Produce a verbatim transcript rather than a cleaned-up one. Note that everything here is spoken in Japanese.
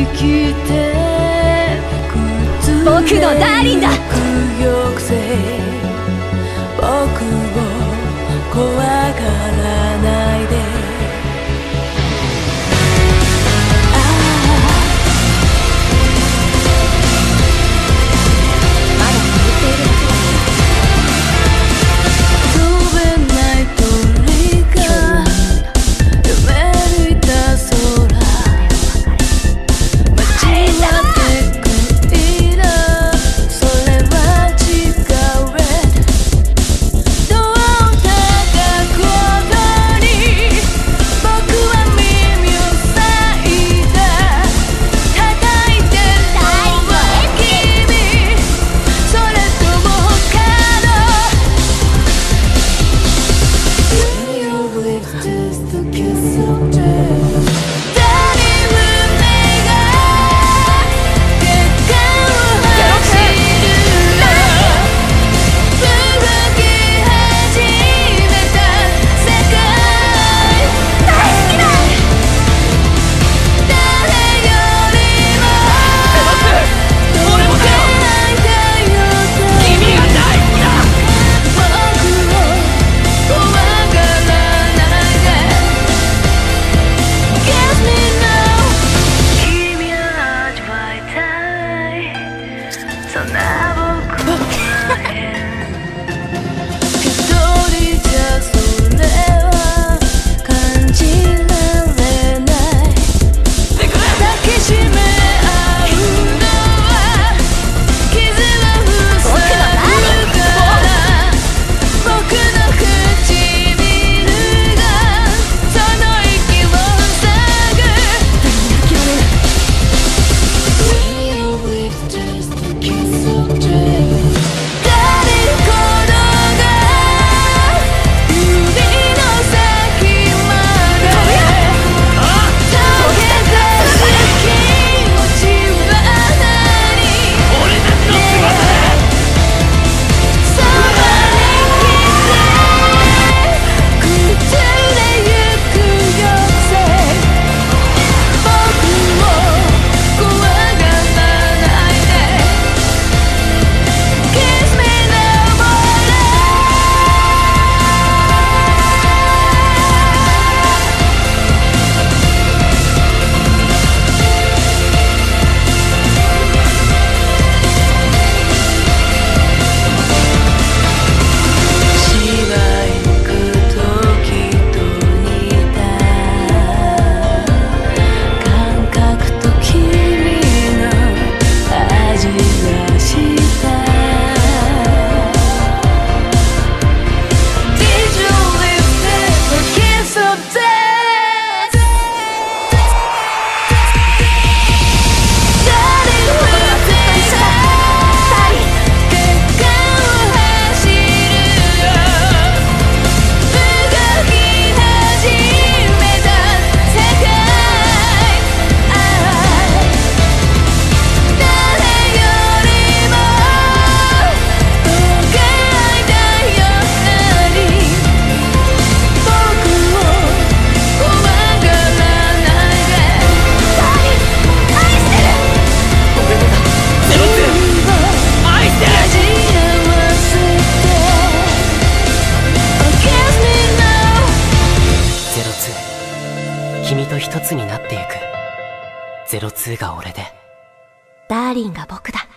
僕のダーリンだ。 僕を怖がらないで。 まだ眠っているだけだ。 飛べない鳥が夢見た空、間違ってくいな、それは違う。どう高く踊り、僕は耳を塞いだ。叩いてるのは君、それとも他の。Your lips just a kiss of death。誰胸が月間を走るの、動き始めた世界。大好きだ。誰よりも俺もだよ。君が大好きだ。僕を怖がらないで。Kiss me now。君を味わいたい、そんな僕は変。一人じゃそれは感じられない。抱きしめ合うのは傷は塞ぐから。僕の唇がその息を塞ぐ。誰に諦める。Your lips just a kiss of death。誰このが指の先まで溶け出す気持ちは何。俺たちの翼だ。そばに来て崩れゆくよせ。僕を怖がらないで。Kiss me now more。しばいく時と似た感覚と君の味がした。Did you live there a kiss of death？ 誰を手が月間を走るよ、動き始めた世界。誰よりも深いだよ何。僕を怖がらないで。愛してる。 俺もだ。ゼロツー愛してる。 味合わせて。Oh, kiss me now。 ゼロツー、君と一つになってゆく。ゼロツーが俺で。 ダーリンが僕だ。